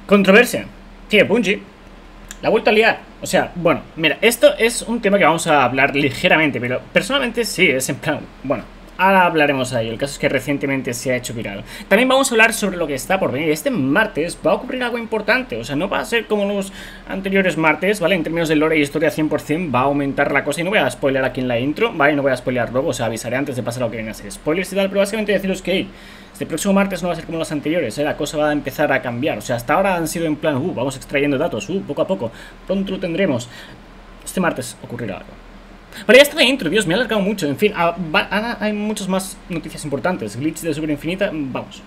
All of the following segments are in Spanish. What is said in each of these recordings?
Controversia. Tío, Bungie la ha vuelto a liar. O sea, bueno, mira, esto es un tema que vamos a hablar ligeramente, pero personalmente sí, es en plan, bueno, ahora hablaremos de ello. El caso es que recientemente se ha hecho viral. También vamos a hablar sobre lo que está por venir. Este martes va a ocurrir algo importante. O sea, no va a ser como los anteriores martes, ¿vale? En términos de lore y historia 100% va a aumentar la cosa. Y no voy a spoiler aquí en la intro, ¿vale? No voy a spoilear luego, o sea, avisaré antes de pasar a lo que viene a ser spoilers y tal. Pero básicamente deciros que este próximo martes no va a ser como los anteriores, ¿eh? La cosa va a empezar a cambiar. O sea, hasta ahora han sido en plan, vamos extrayendo datos, poco a poco. Pronto lo tendremos. Este martes ocurrirá algo. Vale, ya está la intro, Dios, me ha alargado mucho. En fin, ahora hay muchas más noticias importantes. Glitch de Super Infinita, vamos.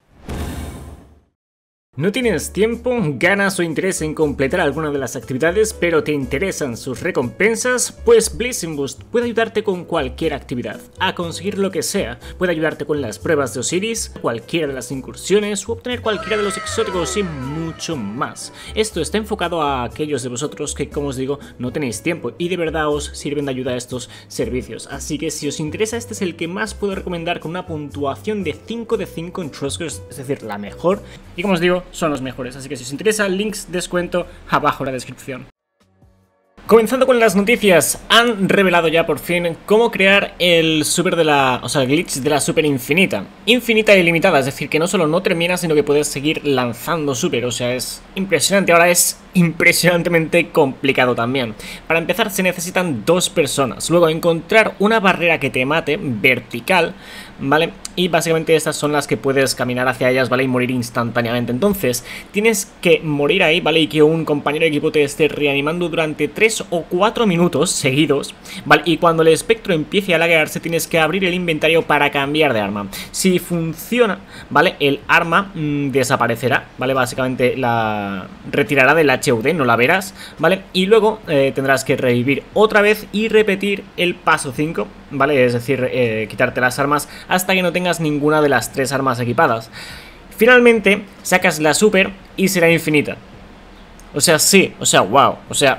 ¿No tienes tiempo, ganas o interés en completar alguna de las actividades, pero te interesan sus recompensas? Pues Blazing Boost puede ayudarte con cualquier actividad, a conseguir lo que sea. Puede ayudarte con las pruebas de Osiris, cualquiera de las incursiones, o obtener cualquiera de los exóticos y mucho más. Esto está enfocado a aquellos de vosotros que, como os digo, no tenéis tiempo y de verdad os sirven de ayuda a estos servicios. Así que si os interesa, este es el que más puedo recomendar con una puntuación de 5 de 5 en Trustcores, es decir, la mejor. Y como os digo, son los mejores, así que si os interesa, links, descuento abajo en la descripción. Comenzando con las noticias, han revelado ya por fin cómo crear el super de la, o sea, el glitch de la super infinita. Infinita e ilimitada, es decir, que no solo no termina, sino que puedes seguir lanzando super, o sea, es impresionante. Ahora es impresionantemente complicado también. Para empezar se necesitan 2 personas, luego encontrar una barrera que te mate vertical, ¿vale? Y básicamente estas son las que puedes caminar hacia ellas, ¿vale? Y morir instantáneamente. Entonces tienes que morir ahí, ¿vale? Y que un compañero de equipo te esté reanimando durante 3 o 4 minutos seguidos, ¿vale? Y cuando el espectro empiece a laguearse tienes que abrir el inventario para cambiar de arma. Si funciona, ¿vale? El arma desaparecerá, ¿vale? Básicamente la retirará del HUD, no la verás, ¿vale? Y luego tendrás que revivir otra vez y repetir el paso 5, ¿vale? Es decir, quitarte las armas hasta que no tengas ninguna de las 3 armas equipadas. Finalmente sacas la super y será infinita. O sea, sí, o sea, wow. O sea,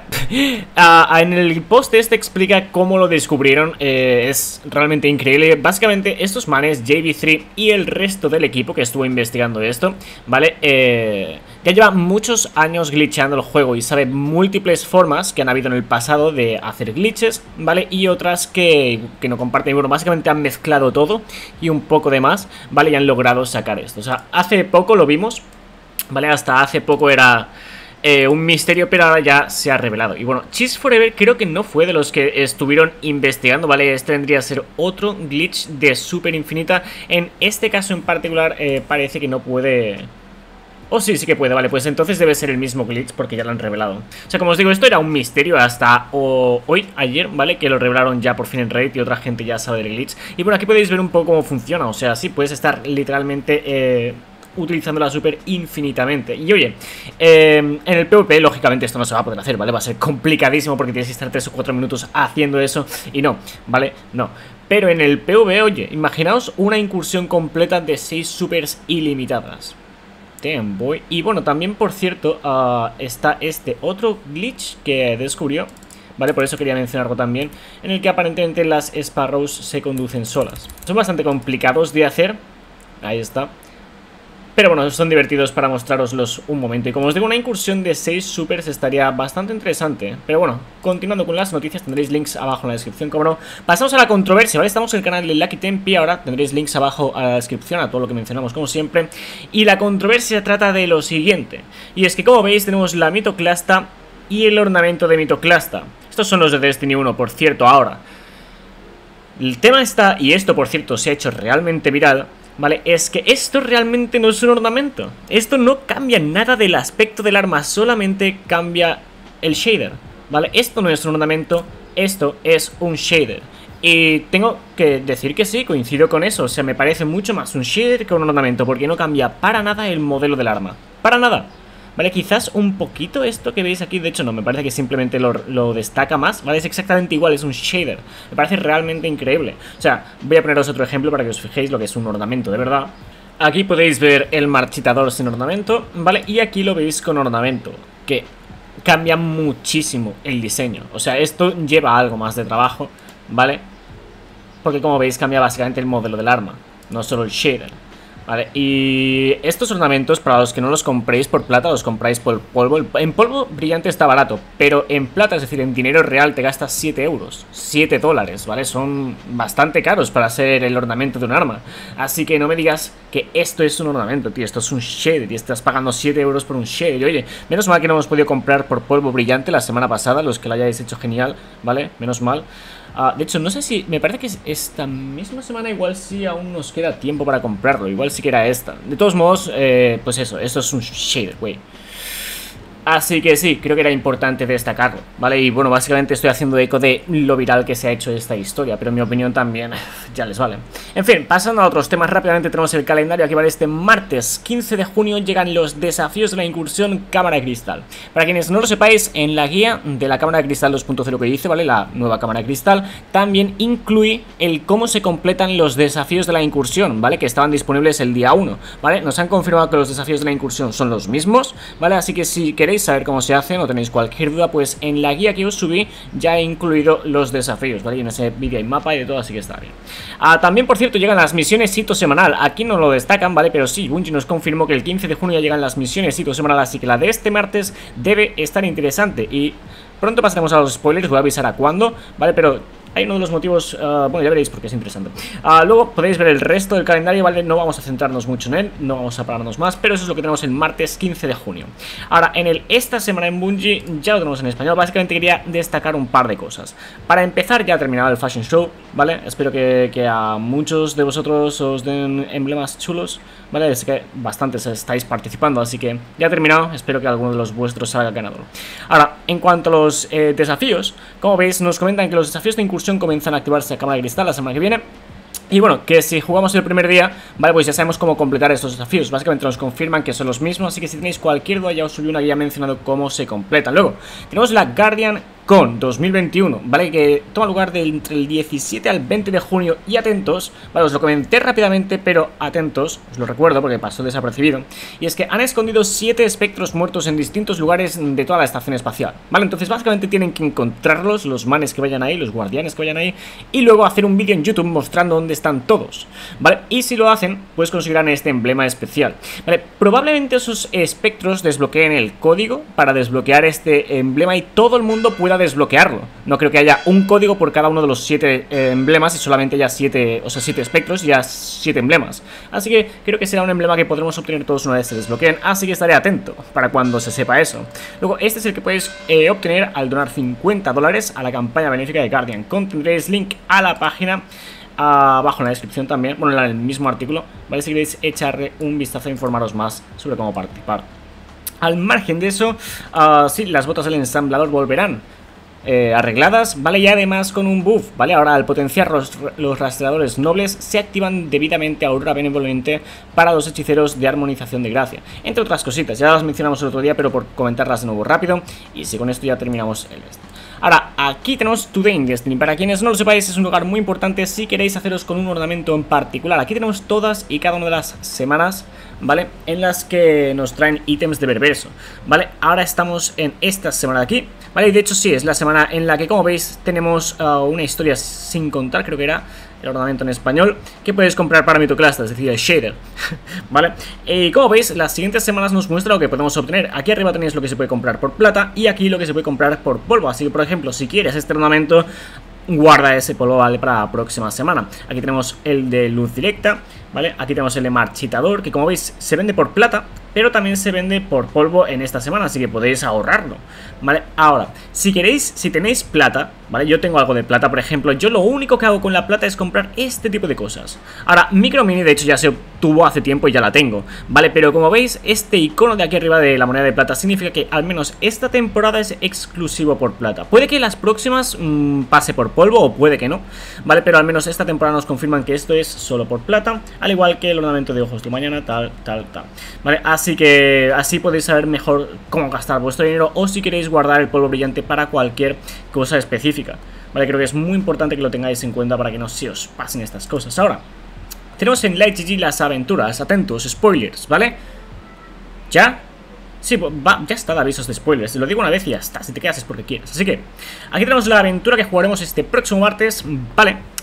en el post este explica cómo lo descubrieron. Es realmente increíble. Básicamente estos manes, JB3 y el resto del equipo que estuvo investigando esto, ¿vale? Ya lleva muchos años glitcheando el juego y sabe múltiples formas que han habido en el pasado de hacer glitches, ¿vale? Y otras que no comparten. Bueno, básicamente han mezclado todo y un poco de más, ¿vale? Y han logrado sacar esto. O sea, hace poco lo vimos, ¿vale? Hasta hace poco era un misterio, pero ahora ya se ha revelado. Y bueno, Cheese Forever creo que no fue de los que estuvieron investigando, ¿vale? Este vendría a ser otro glitch de Super Infinita. En este caso en particular parece que no puede... Oh, sí, sí que puede, vale, pues entonces debe ser el mismo glitch porque ya lo han revelado. O sea, como os digo, esto era un misterio hasta ayer, ¿vale? Que lo revelaron ya por fin en Reddit y otra gente ya sabe del glitch. Y bueno, aquí podéis ver un poco cómo funciona. O sea, sí, puedes estar literalmente... utilizando la super infinitamente. Y oye, en el PvP lógicamente esto no se va a poder hacer, ¿vale? Va a ser complicadísimo porque tienes que estar 3 o 4 minutos haciendo eso. Y no, ¿vale? No. Pero en el PvE, oye, imaginaos una incursión completa de 6 supers ilimitadas. Damn boy. Y bueno, también por cierto está este otro glitch que descubrió, ¿vale? Por eso quería mencionarlo también, en el que aparentemente las Sparrows se conducen solas. Son bastante complicados de hacer. Ahí está. Pero bueno, son divertidos para mostraroslos un momento. Y como os digo, una incursión de 6 supers estaría bastante interesante. Pero bueno, continuando con las noticias, tendréis links abajo en la descripción, como no. Pasamos a la controversia, ¿vale? Estamos en el canal de Lucky Tempi. Ahora tendréis links abajo a la descripción a todo lo que mencionamos, como siempre. Y la controversia trata de lo siguiente. Y es que, como veis, tenemos la mitoclasta y el ornamento de mitoclasta. Estos son los de Destiny 1, por cierto, ahora. El tema está, y esto, por cierto, se ha hecho realmente viral, ¿vale? Es que esto realmente no es un ornamento. Esto no cambia nada del aspecto del arma, solamente cambia el shader, ¿vale? Esto no es un ornamento, esto es un shader. Y tengo que decir que sí, coincido con eso. O sea, me parece mucho más un shader que un ornamento, porque no cambia para nada el modelo del arma. Para nada. Vale, quizás un poquito esto que veis aquí, de hecho no, me parece que simplemente lo destaca más, ¿vale? Es exactamente igual, es un shader. Me parece realmente increíble. O sea, voy a poneros otro ejemplo para que os fijéis lo que es un ornamento de verdad. Aquí podéis ver el marchitador sin ornamento, ¿vale? Y aquí lo veis con ornamento, que cambia muchísimo el diseño. O sea, esto lleva algo más de trabajo, ¿vale? Porque como veis cambia básicamente el modelo del arma, no solo el shader. Vale, y estos ornamentos, para los que no los compréis por plata, los compráis por polvo. En polvo brillante está barato, pero en plata, es decir, en dinero real, te gastas 7 euros, 7 dólares, ¿vale? Son bastante caros para ser el ornamento de un arma. Así que no me digas que esto es un ornamento, tío, esto es un shader y estás pagando 7 euros por un shader. Y oye, menos mal que no hemos podido comprar por polvo brillante la semana pasada, los que lo hayáis hecho genial, ¿vale? Menos mal. De hecho, no sé si... Me parece que esta misma semana igual sí aún nos queda tiempo para comprarlo. Igual sí que era esta. De todos modos, pues eso, esto es un shader, güey. Así que sí, creo que era importante destacarlo, ¿vale? Y bueno, básicamente estoy haciendo eco de lo viral que se ha hecho esta historia, pero en mi opinión también ya les vale. En fin, pasando a otros temas rápidamente, tenemos el calendario aquí, ¿vale? Este martes 15 de junio llegan los desafíos de la incursión Cámara de Cristal. Para quienes no lo sepáis, en la guía de la Cámara de Cristal 2.0 que dice, ¿vale? La nueva Cámara de Cristal también incluye el cómo se completan los desafíos de la incursión, ¿vale? Que estaban disponibles el día 1, ¿vale? Nos han confirmado que los desafíos de la incursión son los mismos, ¿vale? Así que si queréis saber cómo se hacen o tenéis cualquier duda, pues en la guía que os subí ya he incluido los desafíos, ¿vale? Y en ese vídeo hay mapa y de todo, así que está bien. También, por cierto, llegan las misiones hito semanal. Aquí no lo destacan, ¿vale? Pero sí, Bungie nos confirmó que el 15 de junio ya llegan las misiones hito semanal, así que la de este martes debe estar interesante. Y pronto pasaremos a los spoilers, voy a avisar a cuándo, ¿vale? Pero hay uno de los motivos, bueno, ya veréis porque es interesante. Luego podéis ver el resto del calendario, ¿vale? No vamos a centrarnos mucho en él, no vamos a pararnos más, pero eso es lo que tenemos el martes 15 de junio. Ahora, esta semana en Bungie ya lo tenemos en español. Básicamente quería destacar un par de cosas. Para empezar, ya ha terminado el Fashion Show, ¿vale? Espero que a muchos de vosotros os den emblemas chulos, ¿vale? Es que bastantes estáis participando, así que ya ha terminado. Espero que alguno de los vuestros salga ganador. Ahora, en cuanto a los desafíos, como veis, nos comentan que los desafíos de incursión comienzan a activarse a Cámara de Cristal la semana que viene. Y bueno, que si jugamos el primer día, vale, pues ya sabemos cómo completar estos desafíos. Básicamente nos confirman que son los mismos, así que si tenéis cualquier duda ya os subí una guía mencionando cómo se completan. Luego, tenemos la Guardian Con 2021, ¿vale? Que toma lugar entre el 17 al 20 de junio. Y atentos, vale, os lo comenté rápidamente, pero atentos, os lo recuerdo porque pasó desapercibido. Y es que han escondido 7 espectros muertos en distintos lugares de toda la estación espacial, ¿vale? Entonces básicamente tienen que encontrarlos, los manes que vayan ahí, los guardianes que vayan ahí, y luego hacer un vídeo en YouTube mostrando dónde están todos, ¿vale? Y si lo hacen, pues conseguirán este emblema especial, ¿vale? Probablemente esos espectros desbloqueen el código para desbloquear este emblema y todo el mundo pueda desbloquearlo. No creo que haya un código por cada uno de los 7 emblemas y solamente haya 7, o sea, 7 espectros y ya 7 emblemas. Así que creo que será un emblema que podremos obtener todos una vez se desbloqueen, así que estaré atento para cuando se sepa eso. Luego, este es el que podéis obtener al donar 50 dólares a la campaña benéfica de Guardian. Tendréis link a la página abajo en la descripción también, bueno, en el mismo artículo, ¿vale? Si queréis echarle un vistazo e informaros más sobre cómo participar. Al margen de eso, sí, las botas del ensamblador volverán arregladas, ¿vale? Y además con un buff, ¿vale? Ahora al potenciar los rastreadores nobles se activan debidamente a Aurora Benevolente para los hechiceros de armonización de gracia, entre otras cositas, ya las mencionamos el otro día, pero por comentarlas de nuevo rápido. Y si con esto ya terminamos el Ahora, aquí tenemos Today in Destiny. Para quienes no lo sepáis, es un lugar muy importante si queréis haceros con un ornamento en particular. Aquí tenemos todas y cada una de las semanas, ¿vale? En las que nos traen ítems de Berverso, ¿vale? Ahora estamos en esta semana de aquí, ¿vale? Y de hecho sí, es la semana en la que, como veis, tenemos una historia sin contar, creo que era el ornamento en español, que podéis comprar para Mitoclasta, es decir, el shader, ¿vale? Y como veis, las siguientes semanas nos muestra lo que podemos obtener. Aquí arriba tenéis lo que se puede comprar por plata y aquí lo que se puede comprar por polvo. Así que, por ejemplo, si quieres este ornamento, guarda ese polvo, ¿vale? Para la próxima semana. Aquí tenemos el de luz directa, ¿vale? Aquí tenemos el de marchitador, que como veis se vende por plata, pero también se vende por polvo en esta semana, así que podéis ahorrarlo, ¿vale? Ahora, si queréis, si tenéis plata, ¿vale? Yo tengo algo de plata, por ejemplo. Yo lo único que hago con la plata es comprar este tipo de cosas. Ahora, Micro Mini, de hecho, ya se obtuvo hace tiempo y ya la tengo, ¿vale? Pero como veis, este icono de aquí arriba de la moneda de plata significa que al menos esta temporada es exclusivo por plata. Puede que las próximas pase por polvo o puede que no, ¿vale? Pero al menos esta temporada nos confirman que esto es solo por plata, al igual que el ornamento de ojos de mañana, tal, ¿vale? Así que así podéis saber mejor cómo gastar vuestro dinero o si queréis guardar el polvo brillante para cualquier cosa específica, ¿vale? Creo que es muy importante que lo tengáis en cuenta para que no se os pasen estas cosas. Ahora, tenemos en Light GG las aventuras, atentos, spoilers, ¿vale? ¿Ya? Sí, ya está de avisos de spoilers, lo digo una vez y ya está, si te quedas es porque quieres. Así que, aquí tenemos la aventura que jugaremos este próximo martes, ¿vale?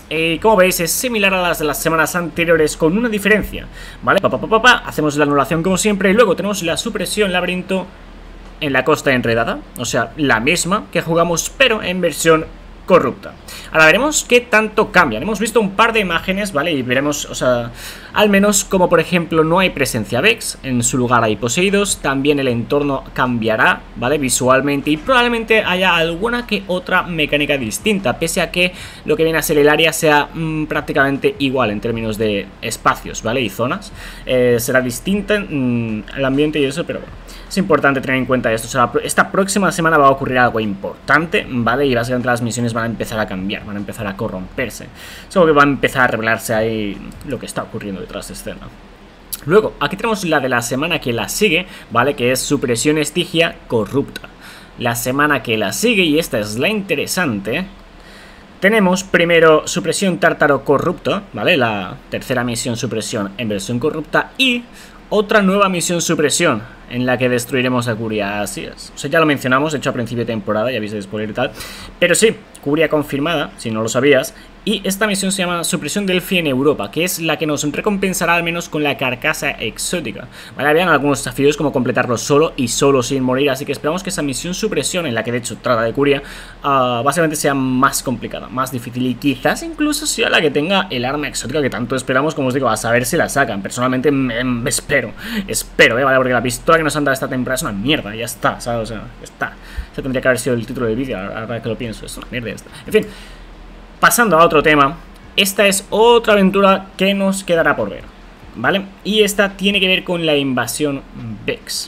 como veis es similar a las de las semanas anteriores con una diferencia, ¿vale? Hacemos la anulación como siempre y luego tenemos la supresión laberinto en la costa enredada, o sea, la misma que jugamos pero en versión corrupta. Ahora veremos qué tanto cambian. Hemos visto un par de imágenes, ¿vale? Y veremos, o sea, al menos como por ejemplo no hay presencia Vex, en su lugar hay poseídos, también el entorno cambiará, ¿vale? Visualmente y probablemente haya alguna que otra mecánica distinta, pese a que lo que viene a ser el área sea prácticamente igual en términos de espacios, ¿vale? Y zonas. Será distinta el ambiente y eso, pero bueno. Es importante tener en cuenta esto, o sea, esta próxima semana va a ocurrir algo importante, ¿vale? Y básicamente las misiones van a empezar a cambiar, van a empezar a corromperse. Es algo que va a empezar a revelarse ahí lo que está ocurriendo detrás de escena. Luego, aquí tenemos la de la semana que la sigue, ¿vale? Que es supresión estigia corrupta. La semana que la sigue, y esta es la interesante, tenemos primero supresión tártaro corrupto, ¿vale? La tercera misión supresión en versión corrupta y otra nueva misión supresión en la que destruiremos a Curia. Así es. O sea, ya lo mencionamos, de hecho a principio de temporada, ya viste de spoiler y tal. Pero sí, Curia confirmada, si no lo sabías. Y esta misión se llama Supresión Delphi en Europa, que es la que nos recompensará al menos con la carcasa exótica. Vale, habían algunos desafíos como completarlo solo y solo sin morir, así que esperamos que esa misión Supresión, en la que de hecho trata de Curia, básicamente sea más complicada, más difícil y quizás incluso sea la que tenga el arma exótica que tanto esperamos, como os digo, a saber si la sacan. Personalmente espero, vale, porque la pistola que nos han dado esta temporada es una mierda, ya está, ¿sabes? O sea, ya está. Ese tendría que haber sido el título del vídeo, ahora que lo pienso, es una mierda esta. En fin. Pasando a otro tema, esta es otra aventura que nos quedará por ver, ¿vale? Y esta tiene que ver con la invasión Vex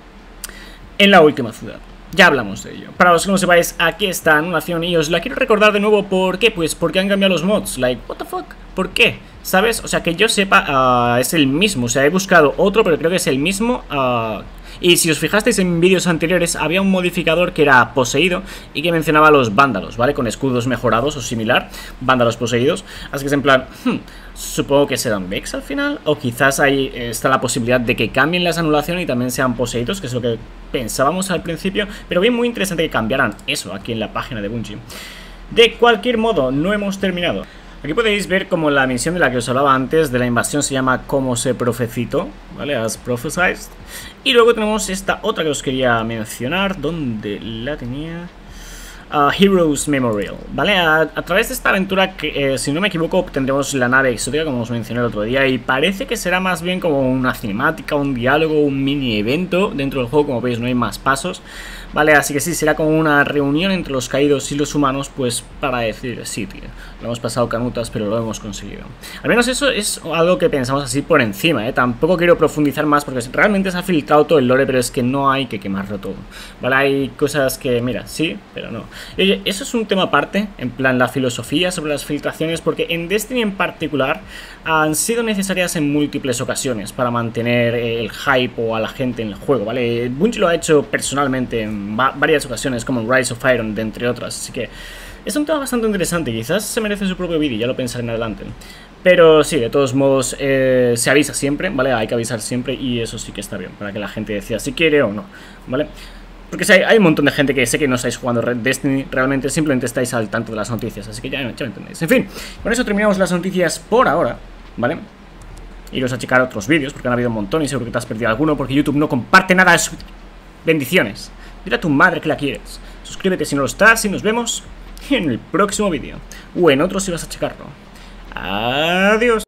en la última ciudad. Ya hablamos de ello. Para los que no sepáis, aquí está anulación y os la quiero recordar de nuevo. ¿Por qué? Pues porque han cambiado los mods. Like, what the fuck? ¿Por qué? ¿Sabes? O sea, que yo sepa, es el mismo. O sea, he buscado otro, pero creo que es el mismo. Y si os fijasteis en vídeos anteriores, había un modificador que era poseído y que mencionaba a los vándalos, ¿vale? Con escudos mejorados o similar, vándalos poseídos. Así que es en plan, supongo que serán Vex al final, o quizás ahí está la posibilidad de que cambien las anulaciones y también sean poseídos, que es lo que pensábamos al principio. Pero bien, muy interesante que cambiaran eso aquí en la página de Bungie. De cualquier modo, no hemos terminado. Aquí podéis ver como la misión de la que os hablaba antes de la invasión se llama Como se profetizó, ¿vale? As prophesied. Y luego tenemos esta otra que os quería mencionar. ¿Dónde la tenía? Heroes Memorial, ¿vale? A través de esta aventura, que si no me equivoco, obtendremos la nave exótica, como os mencioné el otro día, y parece que será más bien como una cinemática, un diálogo, un mini evento dentro del juego. Como veis, no hay más pasos, ¿vale? Así que sí, será como una reunión entre los caídos y los humanos, pues para decir, sí, tío, lo hemos pasado canutas, pero lo hemos conseguido. Al menos eso es algo que pensamos así por encima, ¿eh? Tampoco quiero profundizar más porque realmente se ha filtrado todo el lore, pero es que no hay que quemarlo todo, ¿vale? Hay cosas que, mira, sí, pero no. Y oye, eso es un tema aparte, en plan la filosofía sobre las filtraciones, porque en Destiny en particular han sido necesarias en múltiples ocasiones para mantener el hype o a la gente en el juego, ¿vale? Bungie lo ha hecho personalmente en varias ocasiones, como en Rise of Iron, entre otras, así que es un tema bastante interesante, quizás se merece su propio vídeo, ya lo pensaré en adelante. Pero sí, de todos modos, se avisa siempre, ¿vale? Hay que avisar siempre y eso sí que está bien, para que la gente decida si quiere o no, ¿vale? Porque hay un montón de gente que sé que no estáis jugando Destiny, realmente simplemente estáis al tanto de las noticias, así que ya me entendéis. En fin, con eso terminamos las noticias por ahora, ¿vale? Iros a checar otros vídeos, porque han habido un montón y seguro que te has perdido alguno, porque YouTube no comparte nada de su... Bendiciones. Dile a tu madre que la quieres. Suscríbete si no lo estás y nos vemos en el próximo vídeo. O en otro si vas a checarlo. Adiós.